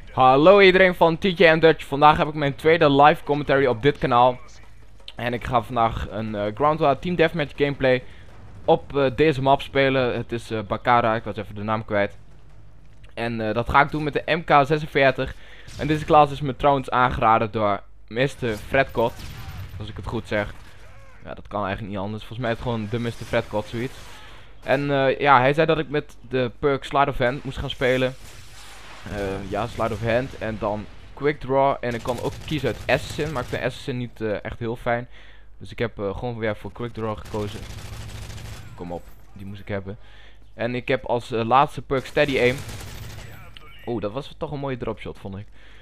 Hallo iedereen van TJ en Dutch. Vandaag heb ik mijn tweede live commentary op dit kanaal. En ik ga vandaag een Ground War Team Deathmatch gameplay op deze map spelen. Het is Bakara, ik was even de naam kwijt. En dat ga ik doen met de MK46. En deze klas is me trouwens aangeraden door Mr. Fredcott. Als ik het goed zeg. Ja, dat kan eigenlijk niet anders. Volgens mij is het gewoon de Mr. Fredcott, zoiets. En ja, hij zei dat ik met de perk Slide of Hand moest gaan spelen. Ja, Slide of Hand en dan Quick Draw. En ik kan ook kiezen uit Assassin, maar ik vind Assassin niet echt heel fijn. Dus ik heb gewoon weer voor Quick Draw gekozen. Kom op, die moest ik hebben. En ik heb als laatste perk Steady Aim. Oeh, dat was toch een mooie dropshot, vond ik.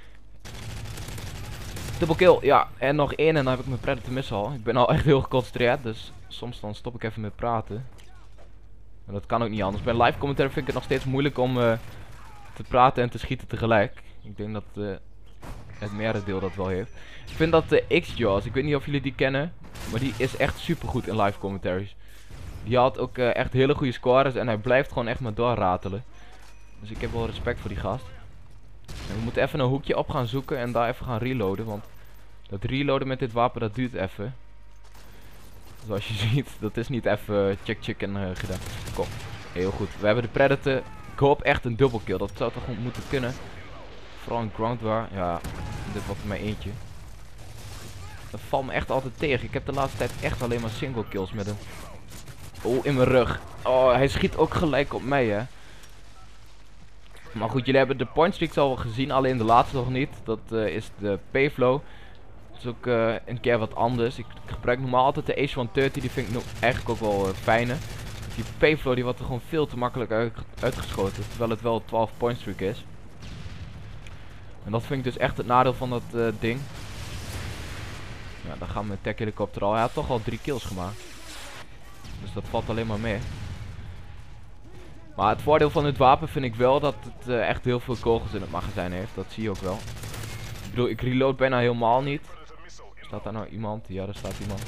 Double kill, ja. En nog één en dan heb ik mijn Predator Missile. Ik ben al echt heel geconcentreerd, dus soms dan stop ik even met praten. En dat kan ook niet anders. Bij een live commentary vind ik het nog steeds moeilijk om te praten en te schieten tegelijk. Ik denk dat het merendeel dat wel heeft. Ik vind dat de X-Jaws, ik weet niet of jullie die kennen, maar die is echt super goed in live commentaries. Die had ook echt hele goede scores en hij blijft gewoon echt maar doorratelen. Dus ik heb wel respect voor die gast. En we moeten even een hoekje op gaan zoeken en daar even gaan reloaden, want dat reloaden met dit wapen dat duurt even. Zoals je ziet, dat is niet even check en gedaan. Kom, heel goed. We hebben de Predator. Ik hoop echt een double kill, dat zou toch gewoon moeten kunnen. Vooral een Ground War, ja, dit was er maar eentje. Dat valt me echt altijd tegen. Ik heb de laatste tijd echt alleen maar single kills met hem. Oh, in mijn rug. Oh, hij schiet ook gelijk op mij, hè. Maar goed, jullie hebben de point streaks al gezien, alleen de laatste nog niet. Dat is de P-Flow. Dat is ook een keer wat anders. Ik gebruik normaal altijd de Ace 130, die vind ik eigenlijk ook wel fijner. Die P-Flow die wordt er gewoon veel te makkelijk uitgeschoten, terwijl het wel een 12 point streak is. En dat vind ik dus echt het nadeel van dat ding. Ja, dan gaan we met Tech Helicopter al. Hij had toch al 3 kills gemaakt. Dus dat valt alleen maar mee. Maar het voordeel van dit wapen vind ik wel dat het echt heel veel kogels in het magazijn heeft. Dat zie je ook wel. Ik bedoel, ik reload bijna helemaal niet. Staat daar nou iemand? Ja, daar staat iemand.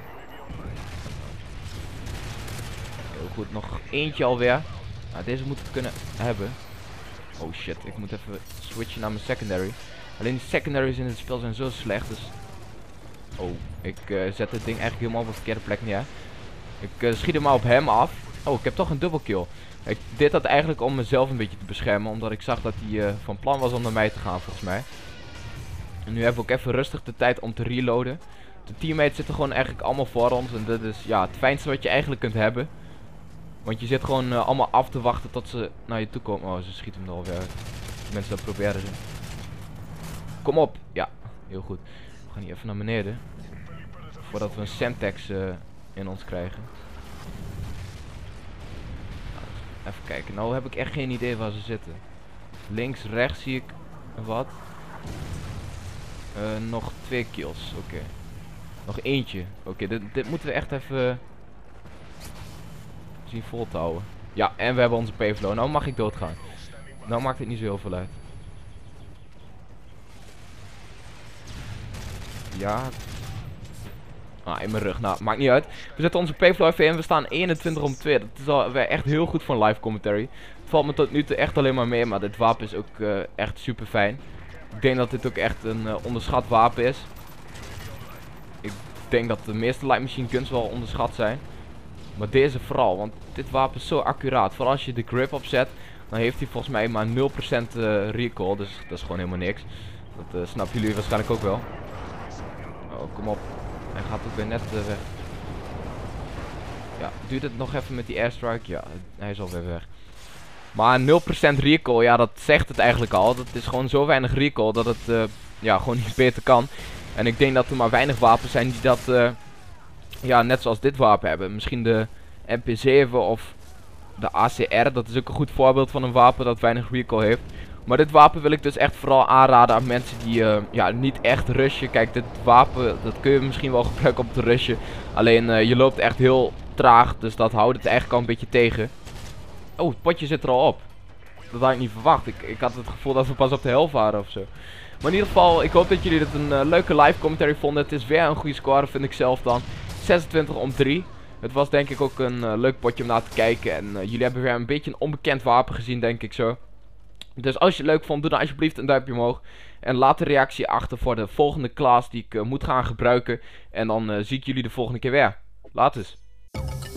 Heel goed, nog eentje alweer. Nou, deze moet ik kunnen hebben. Oh shit, ik moet even switchen naar mijn secondary. Alleen die secondaries in het spel zijn zo slecht, dus... Oh, ik zet het ding eigenlijk helemaal op de verkeerde plek neer. Ik schiet hem maar op hem af. Oh, ik heb toch een double kill. Ik deed dat eigenlijk om mezelf een beetje te beschermen, omdat ik zag dat hij van plan was om naar mij te gaan, volgens mij. En nu hebben we ook even rustig de tijd om te reloaden. De teammates zitten gewoon eigenlijk allemaal voor ons en dit is ja, het fijnste wat je eigenlijk kunt hebben. Want je zit gewoon allemaal af te wachten tot ze naar je toe komen. Oh, ze schieten hem er alweer uit. Mensen dat proberen ze. Kom op. Ja, heel goed. We gaan hier even naar beneden. Voordat we een Semtex in ons krijgen. Nou, even kijken. Nou heb ik echt geen idee waar ze zitten. Links, rechts zie ik wat. Nog 2 kills. Oké. Nog eentje. Oké, dit moeten we echt even zien vol te houden. Ja, en we hebben onze P-Flow. Nou mag ik doodgaan. Nou maakt het niet zo heel veel uit. Ja. Ah, in mijn rug. Nou, maakt niet uit. We zetten onze P-Flow even in. We staan 21 om 2. Dat is al echt heel goed voor een live commentary. Het valt me tot nu toe echt alleen maar mee. Maar dit wapen is ook echt super fijn. Ik denk dat dit ook echt een onderschat wapen is. Ik denk dat de meeste light machine guns wel onderschat zijn. Maar deze vooral, want dit wapen is zo accuraat. Vooral als je de grip opzet, dan heeft hij volgens mij maar 0% recoil. Dus dat is gewoon helemaal niks. Dat snappen jullie waarschijnlijk ook wel. Oh, kom op. Hij gaat ook weer net weg. Ja, duurt het nog even met die airstrike? Ja, hij is alweer weg. Maar 0% recoil, ja, dat zegt het eigenlijk al. Dat is gewoon zo weinig recoil dat het ja, gewoon niet beter kan. En ik denk dat er maar weinig wapens zijn die dat ja, net zoals dit wapen hebben. Misschien de MP7 of de ACR. Dat is ook een goed voorbeeld van een wapen dat weinig recoil heeft. Maar dit wapen wil ik dus echt vooral aanraden aan mensen die ja, niet echt rushen. Kijk, dit wapen dat kun je misschien wel gebruiken om te rushen. Alleen je loopt echt heel traag. Dus dat houdt het eigenlijk al een beetje tegen. Oh, het potje zit er al op. Dat had ik niet verwacht. Ik had het gevoel dat we pas op de helft waren ofzo. Maar in ieder geval, ik hoop dat jullie het een leuke live commentary vonden. Het is weer een goede score, vind ik zelf dan. 26 om 3. Het was denk ik ook een leuk potje om naar te kijken. En jullie hebben weer een beetje een onbekend wapen gezien, denk ik zo. Dus als je het leuk vond, doe dan alsjeblieft een duimpje omhoog. En laat een reactie achter voor de volgende class die ik moet gaan gebruiken. En dan zie ik jullie de volgende keer weer. Laters.